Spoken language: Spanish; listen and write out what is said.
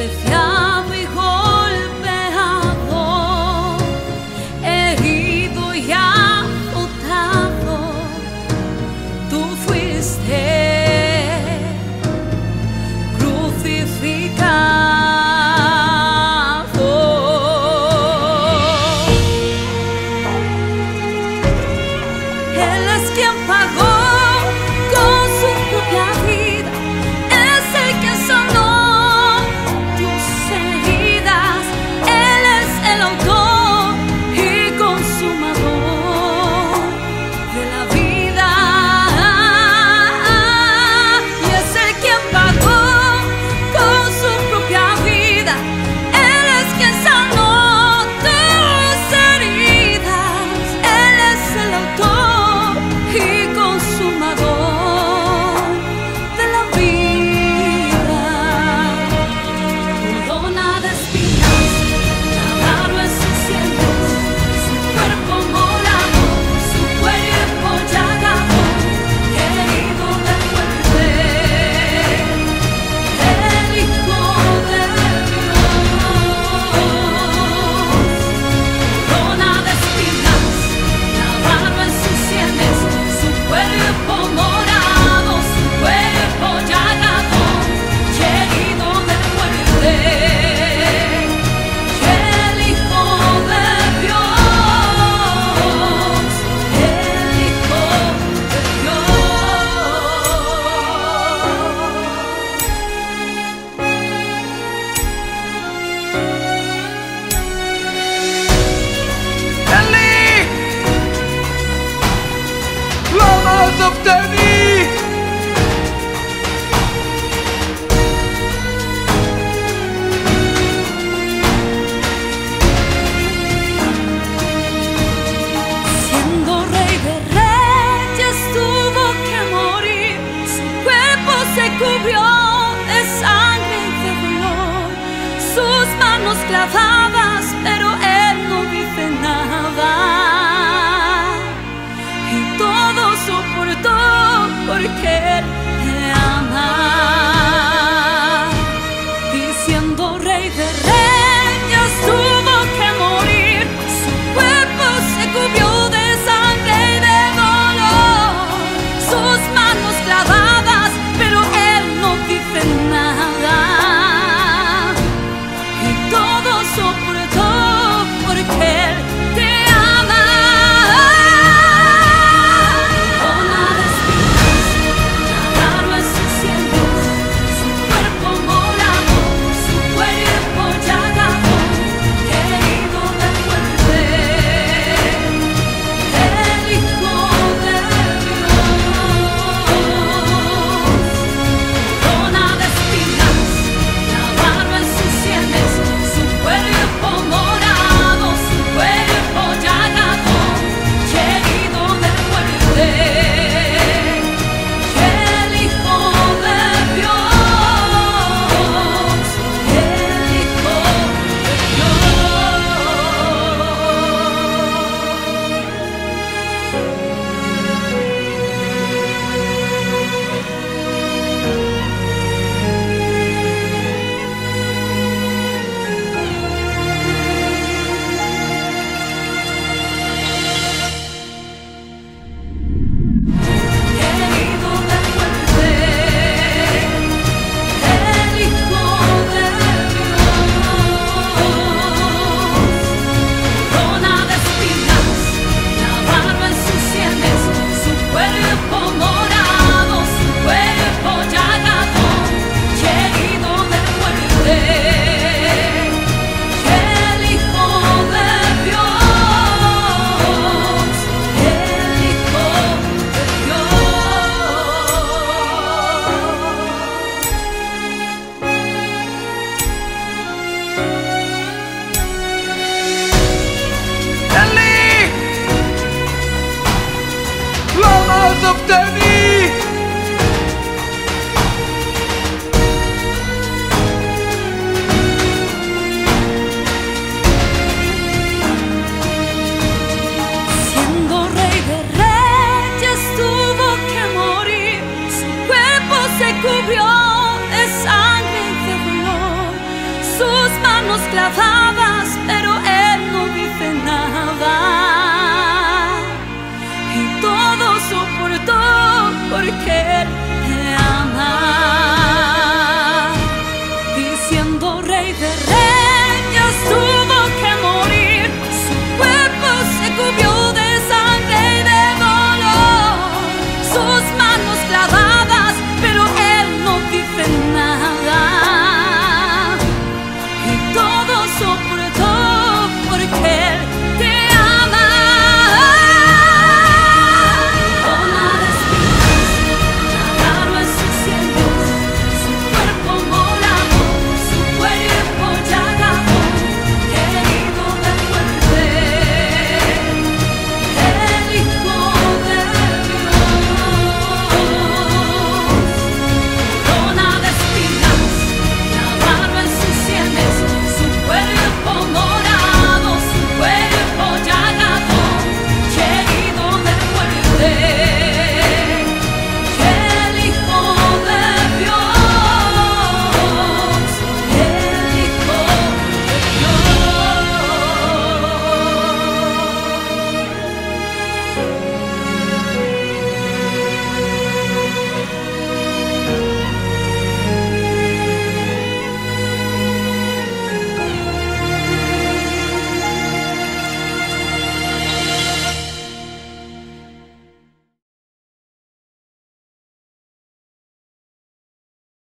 despreciado y golpeado, herido y agotado, tú fuiste crucificado. Él es quien pagó con su propia vida, es el que sanó tus heridas. Él es el autor y consumador de la vida, y es el quien pagó con su propia vida. Él es quien sanó tus heridas. Él es el autor y consumador de la vida. Corona de espinas, clavado en sus sienes, su cuerpo morado, su cuerpo llagado, herido de muerte, el Hijo de Dios. Corona de espinas, clavado en sus sienes, su cuerpo morado, su cuerpo llagado, herido de muerte, el Hijo de Dios, el Hijo de Eli, lama sabachthani. Siendo rey de reyes tuvo que morir, su cuerpo se cubrió de sangre y de dolor, sus manos clavadas, pero él no dice nada, y todo soportó porque él te ama. Y siendo rey de reyes tuvo que morir, su cuerpo se cubrió de sangre y de dolor, sus manos clavadas, pero él no dice nada, y todo soportó alabanza.